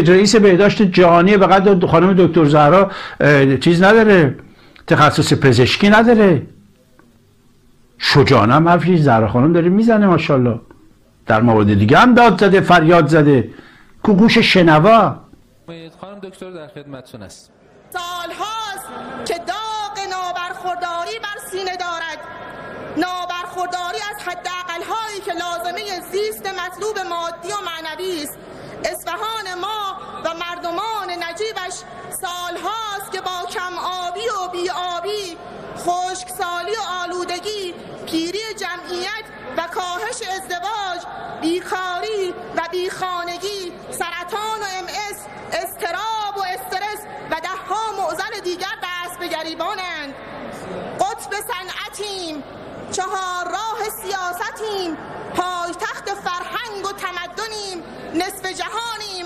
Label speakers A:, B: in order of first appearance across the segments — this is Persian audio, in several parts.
A: رئیس بهداشت جهانی به قدر خانم دکتر زهرا چیز نداره، تخصص پزشکی نداره. شجاعانه هم حرفی زهرا خانم داره میزنه ماشاءالله. در مورد دیگه هم داد زده، فریاد زده، کو گوش شنوا.
B: خانم دکتر در خدمتتون است.
C: سالهاست که داغ نابرخورداری بر سینه دارد، نابرخورداری از حداقل‌هایی که لازمه زیست مطلوب مادی و معنوی است. اصفهان ما و مردمان نجیبش سالهاست که با کم آبی و بی آبی، خشکسالی و آلودگی، پیری جمعیت و کاهش ازدواج، بیکاری و بیخانگی، سرطان و MS، اضطراب و استرس و ده‌ها معضل دیگر دست به گریبانند. قطب صنعتیم، چهارراه سیاستیم، پایتخت فرهنگ و تمدنیم، نصف جهانیم،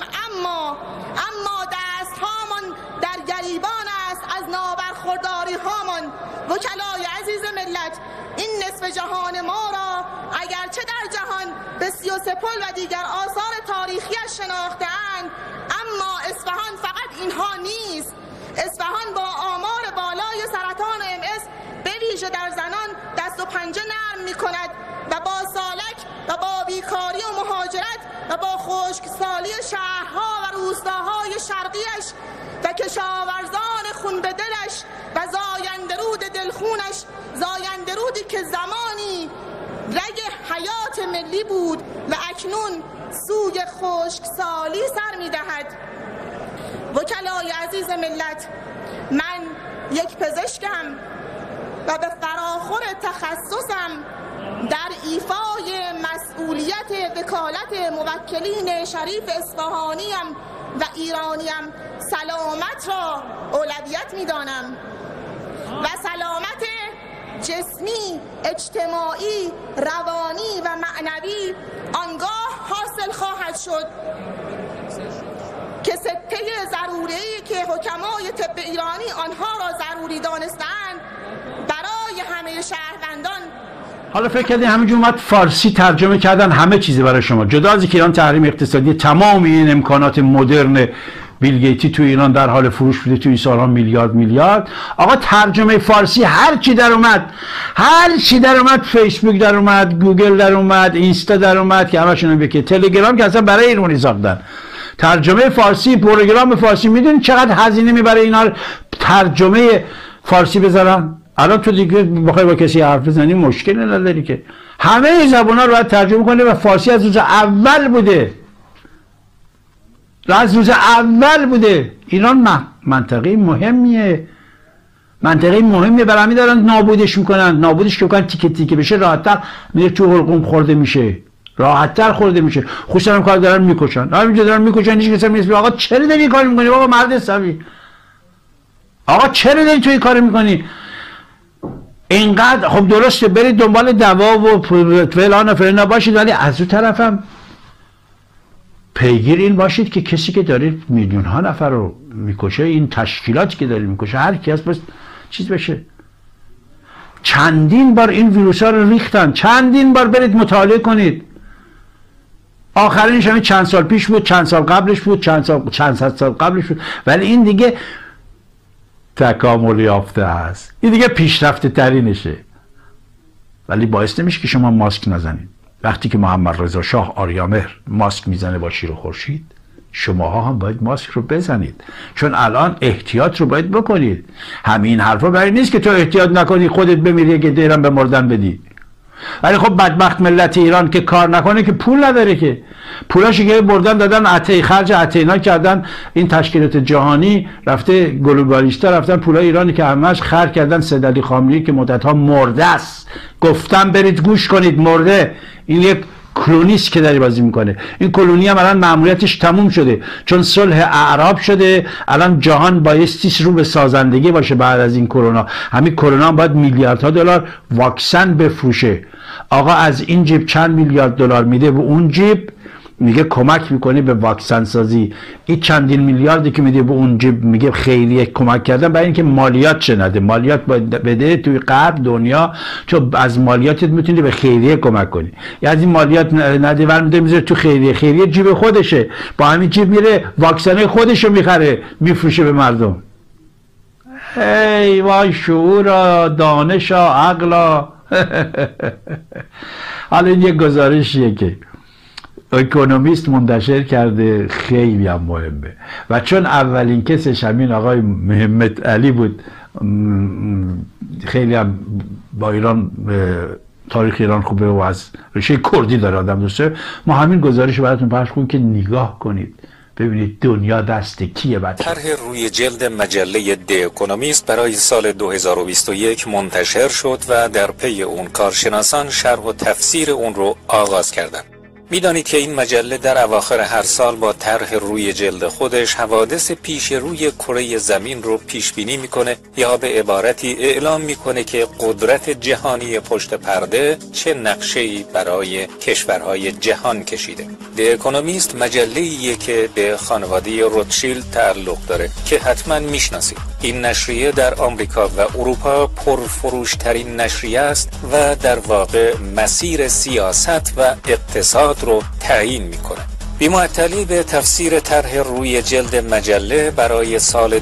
C: اما دستهامان در گریبان است از نابرخورداری هامان. وکلای عزیز ملت، این نصف جهان ما را اگرچه در جهان به 33 و دیگر آثار تاریخیش شناخته‌اند، اما اصفهان فقط اینها نیست. اصفهان با آمار بالای سرطان و MS به ویژه در زنان دست و پنجه نرم می کند و با سالک و با بیکاری و مهاجرت و با خشکسالی شهرها و روستاهای شرقیش و کشاورزان خون به دلش و زایندرود دلخونش، زایندرودی که زمانی رگ حیات ملی بود و اکنون سوی خشکسالی سر می دهد. وکلای عزیز ملت، من یک پزشکم و به فراخور تخصصم در ایفای مسئولیت وکالت موکلین شریف اصفهانیم و ایرانیم سلامت را اولویت می‌دانم و سلامت جسمی، اجتماعی، روانی و معنوی آنگاه حاصل خواهد شد که سته ضروری که حکمای طب ایرانی آنها را ضروری دانستند برای همه شهروندان.
A: حالا فکر کردین همینجور اومد فارسی ترجمه کردن همه چیزی برای شما، جدا از اینکه ایران تحریم اقتصادی تمام این امکانات مدرن بیل گیتی تو ایران در حال فروش بوده تو این سالها میلیارد. آقا ترجمه فارسی هر چی در اومد، فیسبوک در اومد، گوگل در اومد، اینستا در اومد که همشون بگه، تلگرام که اصلا برای ایرانی ساختن. ترجمه فارسی، پروگرام فارسی، میدونید چقدر هزینه میبره اینا ترجمه فارسی بذارن؟ الان تو دیگه بخوای با کسی حرف بزنی مشکلی نداری که همه زبان‌ها رو باید ترجمه کنه و فارسی از روز اول بوده. ایران منطقه مهمیه، برای همین دارن نابودش میکنن، تیکه تیکه بشه راحت‌تر میره تو حلقوم خورده میشه، خوشا هم کار دارن میکشن، همینجا دارن میکشن. هیچ کسی نیست آقا چرا داری این کار میکنی؟ بابا مرد حسابی، آقا چرا داری تو این کار میکنی؟ اینقدر خب درسته برید دنبال دوا و فلان باشید، ولی از اون طرف هم پیگیر این باشید که کسی که داره میلیون ها نفر رو میکشه، این تشکیلاتی که داره میکشه، هر کی هست بس چیز بشه. چندین بار این ویروس ها رو ریختن، چندین بار برید مطالعه کنید. آخرینش همین چند سال پیش بود، چند سال قبلش بود، چند سال قبلش بود، ولی این دیگه تکامل یافته است، این دیگه پیشرفته ترینشه. ولی باعث نمیشه که شما ماسک نزنید. وقتی که محمد رضا شاه آریامهر ماسک میزنه با شیر و خورشید، شماها هم باید ماسک رو بزنید، چون الان احتیاط رو باید بکنید. همین حرفا برای نیست که تو احتیاط نکنی خودت بمیری که دیرم به مردن بدی. ولی خب بدبخت ملت ایران که کار نکنه که پول نداره، که پولاشو که بردن دادن خرج اینا کردن. این تشکیلات جهانی رفته، گلوبالیستا رفتن پولای ایرانی که همش خرج کردن. سید علی خامنه‌ای که مدت‌ها مرده است، گفتم برید گوش کنید، مرده. این یک کلونیست که داری بازی میکنه. این کلونی هم الان مأموریتش تموم شده، چون صلح اعراب شده. الان جهان بایستی رو به سازندگی باشه بعد از این کرونا. همین کرونا هم باید میلیاردها دلار واکسن بفروشه. آقا از این جیب چند میلیارد دلار میده و اون جیب میگه کمک میکنه به واکسن سازی. این چندین میلیاردی که میده به اون جیب میگه خیریه کمک کردن، برای اینکه مالیات چه نده، مالیات بده توی غرب دنیا، چون از مالیاتت میتونی به خیریه کمک کنی. یا از این مالیات نده ور میده میذاره تو خیریه، خیریه جیب خودشه، با همین جیب میره واکسن خودشو میخره میفروشه به مردم. ای وای شعورا، دانشا، عقلا. حالا این یک گزارشیه که اکونومیست منتشر کرده، خیلی هم مهمه و چون اولین کسش همین آقای محمد علی بود، خیلی هم با ایران، تاریخ ایران خوبه و از ریشه کردی داره آدم دوسته، ما همین گزارش رو براتون پخش کنیم که نگاه کنید ببینید دنیا دست کیه.
D: طرح روی جلد مجله دی اکونومیست برای سال 2021 منتشر شد و در پی اون کارشناسان شرح و تفسیر اون رو آغاز کردند. میدانید که این مجله در اواخر هر سال با طرح روی جلد خودش حوادث پیش روی کره زمین رو پیش بینی میکنه یا به عبارتی اعلام میکنه که قدرت جهانی پشت پرده چه نقشه‌ای برای کشورهای جهان کشیده. دی اکونومیست مجله‌ایه که به خانواده روتشیلد تعلق داره که حتما میشناسید. این نشریه در آمریکا و اروپا پرفروشترین نشریه است و در واقع مسیر سیاست و اقتصاد رو تعیین میکنه. بی‌معطلی به تفسیر طرح روی جلد مجله برای سال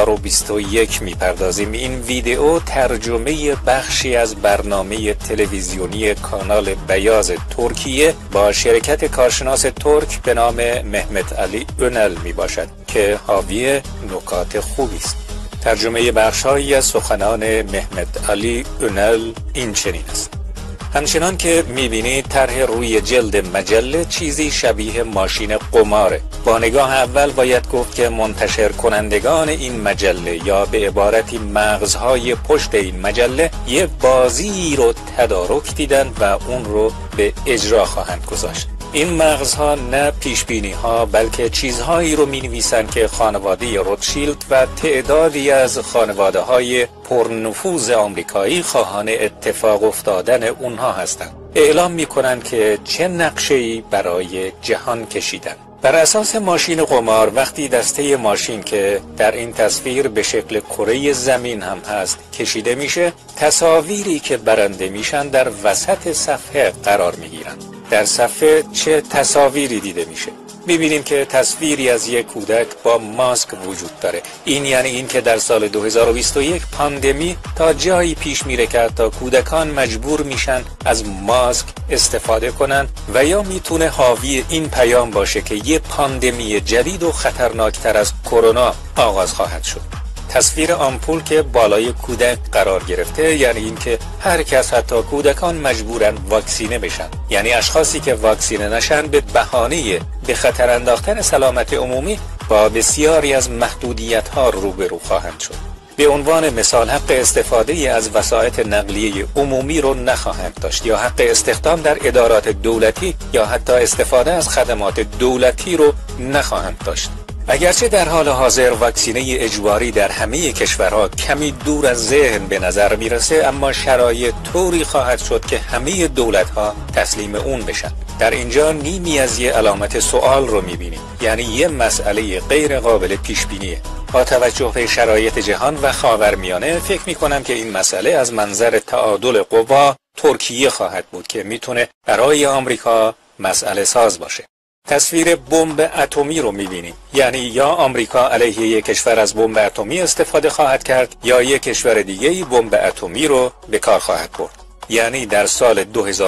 D: 2021 میپردازیم. این ویدئو ترجمه بخشی از برنامه تلویزیونی کانال بیاز ترکیه با شرکت کارشناس ترک به نام محمد علی اونل میباشد که حاوی نکات خوبی است. ترجمه بخش‌هایی از سخنان محمد علی اونل این چنین است: همچنان که میبینید طرح روی جلد مجله چیزی شبیه ماشین قماره. با نگاه اول باید گفت که منتشر کنندگان این مجله یا به عبارتی مغزهای پشت این مجله یه بازی رو تدارک دیدن و اون رو به اجرا خواهند گذاشت. این مغزها نه پیشبینی ها بلکه چیزهایی رو می نویسن که خانواده روتشیلد و تعدادی از خانواده های پرنفوذ آمریکایی خواهان اتفاق افتادن اونها هستند. اعلام می کنن که چه نقشه‌ای برای جهان کشیدن. بر اساس ماشین قمار وقتی دسته ماشین که در این تصویر به شکل کره زمین هم هست کشیده میشه، تصاویری که برنده میشن در وسط صفحه قرار میگیرن. در صفحه چه تصاویری دیده میشه؟ میبینیم که تصویری از یک کودک با ماسک وجود داره. این یعنی این که در سال 2021 پاندمی تا جایی پیش میره که تا کودکان مجبور میشن از ماسک استفاده کنن و یا میتونه حاوی این پیام باشه که یه پاندمی جدید و خطرناکتر از کرونا آغاز خواهد شد. تصویر آمپول که بالای کودک قرار گرفته یعنی این که هر کس حتی کودکان مجبورن واکسینه بشن، یعنی اشخاصی که واکسینه نشن به بهانه به خطر انداختن سلامت عمومی با بسیاری از محدودیت ها روبرو خواهند شد. به عنوان مثال حق استفاده از وسایط نقلیه عمومی رو نخواهند داشت یا حق استخدام در ادارات دولتی یا حتی استفاده از خدمات دولتی رو نخواهند داشت. اگرچه در حال حاضر واکسینه اجباری در همه کشورها کمی دور از ذهن به نظر میرسه، اما شرایط طوری خواهد شد که همه دولت‌ها تسلیم اون بشن. در اینجا نیمی از یه علامت سوال رو میبینیم، یعنی یه مسئله غیر قابل پیش بینیه. با توجه به شرایط جهان و خاورمیانه فکر میکنم که این مسئله از منظر تعادل قوا ترکیه خواهد بود که میتونه برای آمریکا مسئله ساز باشه. تصویر بمب اتمی رو می‌بینیم، یعنی یا آمریکا علیه یک کشور از بمب اتمی استفاده خواهد کرد یا یک کشور دیگه‌ای بمب اتمی رو به کار خواهد برد. یعنی در سال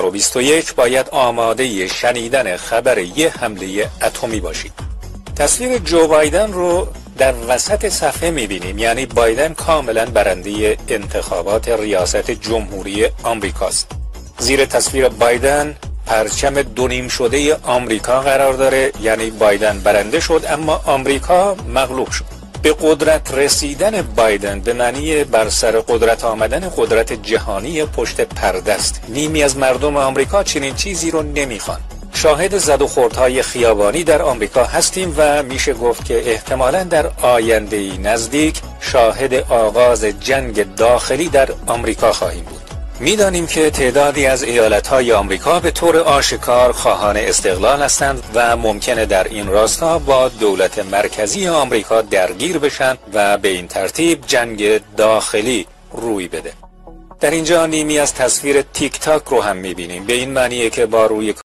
D: 2021 باید آماده شنیدن خبر یک حمله اتمی باشید. تصویر جو بایدن رو در وسط صفحه می‌بینیم، یعنی بایدن کاملا برنده انتخابات ریاست جمهوری آمریکاست. زیر تصویر بایدن پرچم دونیم شده آمریکا قرار داره، یعنی بایدن برنده شد اما آمریکا مغلوب شد. به قدرت رسیدن بایدن به معنی بر سر قدرت آمدن قدرت جهانی پشت پرده است. نیمی از مردم آمریکا چنین چیزی رو نمیخوان. شاهد زد و خوردهای خیابانی در آمریکا هستیم و میشه گفت که احتمالاً در آینده‌ای نزدیک شاهد آغاز جنگ داخلی در آمریکا خواهیم بود. می‌دانیم که تعدادی از ایالت‌های آمریکا به طور آشکار خواهان استقلال هستند و ممکنه در این راستا با دولت مرکزی آمریکا درگیر بشن و به این ترتیب جنگ داخلی روی بده. در اینجا نیمی از تصویر تیک تاک رو هم می‌بینیم، به این معنیه که با روی